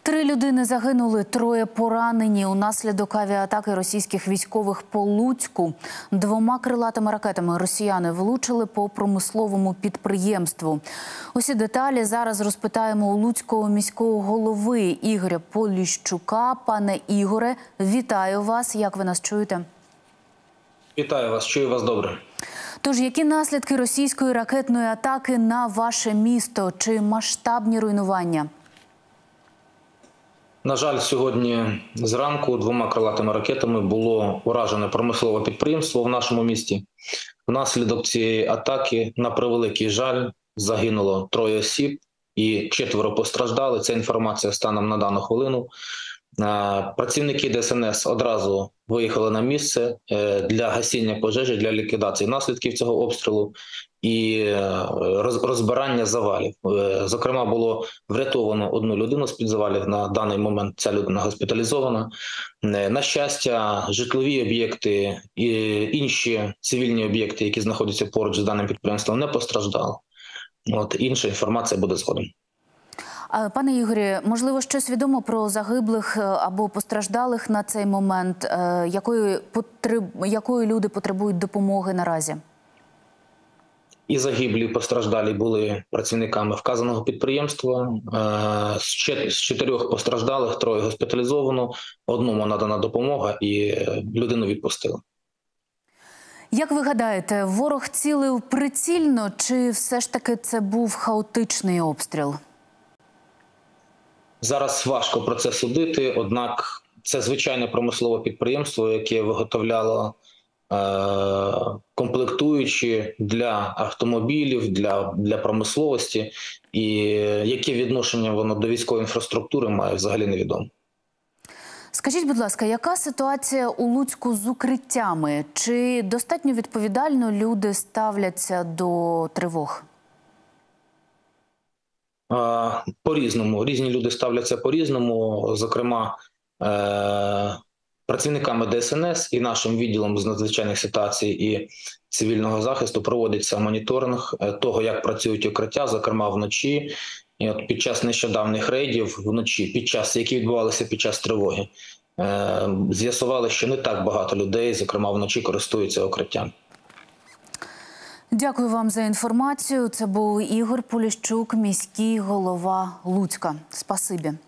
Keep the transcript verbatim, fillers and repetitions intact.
Три людини загинули, троє поранені унаслідок авіаатаки російських військових по Луцьку. Двома крилатими ракетами росіяни влучили по промисловому підприємству. Усі деталі зараз розпитаємо у Луцького міського голови Ігоря Поліщука. Пане Ігоре, вітаю вас. Як ви нас чуєте? Вітаю вас, чую вас добре. Тож, які наслідки російської ракетної атаки на ваше місто? Чи масштабні руйнування? На жаль, сьогодні зранку двома крилатими ракетами було уражене промислове підприємство в нашому місті. Внаслідок цієї атаки, на превеликий жаль, загинуло троє осіб і четверо постраждали. Це інформація станом на дану хвилину. Працівники Д С Н С одразу виїхали на місце для гасіння пожежі, для ліквідації наслідків цього обстрілу і розбирання завалів. Зокрема, було врятовано одну людину з-під завалів. На даний момент ця людина госпіталізована. На щастя, житлові об'єкти і інші цивільні об'єкти, які знаходяться поруч з даним підприємством, не постраждали. От, інша інформація буде згодом. Пане Ігорі, можливо, щось відомо про загиблих або постраждалих на цей момент? Якої, потреб... Якої люди потребують допомоги наразі? І загиблі, і постраждалі були працівниками вказаного підприємства. З чотирьох постраждалих троє госпіталізовано, одному надана допомога і людину відпустили. Як ви гадаєте, ворог цілив прицільно чи все ж таки це був хаотичний обстріл? Зараз важко про це судити, однак це звичайне промислове підприємство, яке виготовляло е комплектуючі для автомобілів, для, для промисловості, і яке відношення воно до військової інфраструктури має, взагалі невідомо. Скажіть, будь ласка, яка ситуація у Луцьку з укриттями? Чи достатньо відповідально люди ставляться до тривог? По-різному. Різні люди ставляться по-різному. Зокрема, працівниками Д С Н С і нашим відділом з надзвичайних ситуацій і цивільного захисту проводиться моніторинг того, як працюють укриття, зокрема вночі. І от під час нещодавних рейдів вночі, під час, які відбувалися під час тривоги, з'ясували, що не так багато людей, зокрема вночі, користуються укриттям. Дякую вам за інформацію. Це був Ігор Поліщук, міський голова Луцька. Спасибі.